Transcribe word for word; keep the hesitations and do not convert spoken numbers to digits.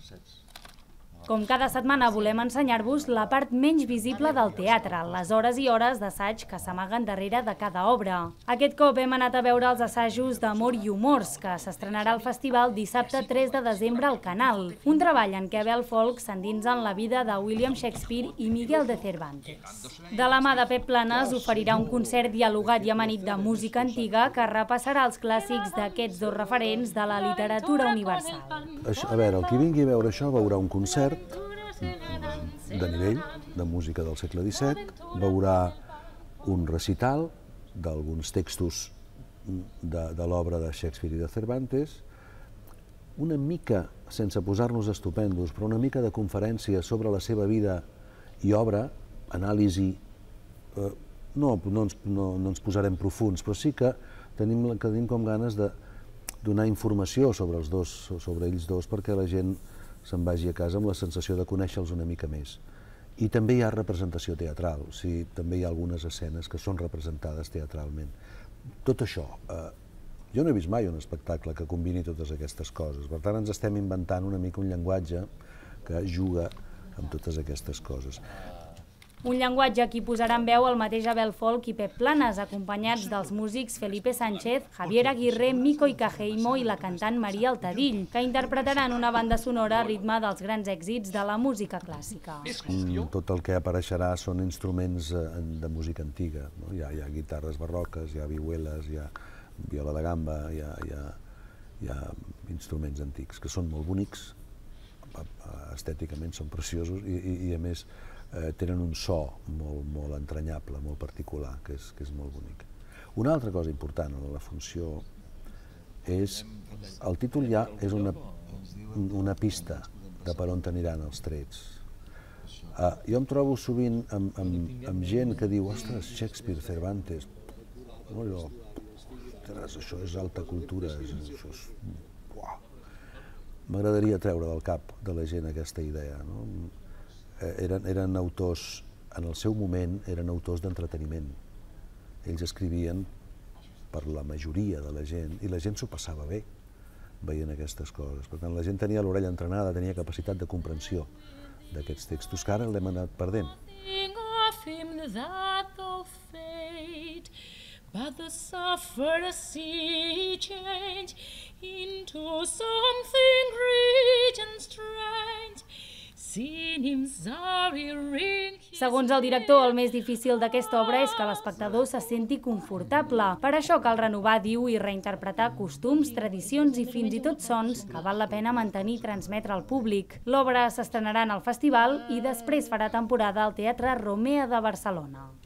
Com cada setmana volem ensenyar-vos la part menys visible del teatre, les hores i hores d'assaig que s'amaguen darrere de cada obra. Aquest cop hem anat a veure els assajos d'Amor i Humors, que s'estrenarà al festival dissabte tres de desembre al Canal, un treball en què Abel Folk s'endinsa en la vida de William Shakespeare i Miguel de Cervantes. De la mà de Pep Planes oferirà un concert dialogat i amanit de música antiga que repassarà els clàssics d'aquests dos referents de la literatura universal. A veure, el qui vingui a veure això veurà un concert de nivell, de música del segle disset, veurà un recital d'alguns textos de, de l'obra de Shakespeare i de Cervantes, una mica, sense posar-nos estupendos, però una mica de conferència sobre la seva vida i obra, anàlisi, eh, no, no, ens, no, no ens posarem profunds, però sí que tenim, que tenim com ganes de donar informació sobre els dos, sobre ells dos, perquè la gent se'n vagi a casa amb la sensació de conèixer-los una mica més. I també hi ha representació teatral, o sigui, també hi ha algunes escenes que són representades teatralment. Tot això, eh, jo no he vist mai un espectacle que combini totes aquestes coses, per tant ens estem inventant una mica un llenguatge que juga amb totes aquestes coses. Un llenguatge a qui posarà en veu el mateix Abel Folk i Pep Planes, acompanyats dels músics Felipe Sánchez, Javier Aguirre, Mico Icajeimo i la cantant Maria Altadill, que interpretaran una banda sonora a ritme dels grans èxits de la música clàssica. Mm, tot el que apareixerà són instruments de música antiga. No? Hi ha, hi ha guitarres barroques, hi ha vihueles, hi ha viola de gamba, hi ha, hi ha, hi ha instruments antics que són molt bonics, estèticament són preciosos i, i, i a més eh, tenen un so molt, molt entranyable, molt particular, que és, que és molt bonic. Una altra cosa important en la funció és, el títol ja és una, una pista de per on aniran els trets. Uh, jo em trobo sovint amb, amb, amb gent que diu, ostres, Shakespeare, Cervantes, no, jo, ostres, això és alta cultura, és, això és... Uah. M'agradaria treure del cap de la gent aquesta idea. No? Eren, eren autors, en el seu moment, eren autors d'entreteniment. Ells escrivien per la majoria de la gent i la gent s'ho passava bé veient aquestes coses. Per tant, la gent tenia l'orella entrenada, tenia capacitat de comprensió d'aquests textos que ara l'hem anat perdent. But the suffer a sea change into something great and strange. Segons el director, el més difícil d'aquesta obra és que l'espectador se senti confortable. Per això cal renovar, diu, i reinterpretar costums, tradicions i fins i tot sons que val la pena mantenir i transmetre al públic. L'obra s'estrenarà en el festival i després farà temporada al Teatre Romea de Barcelona.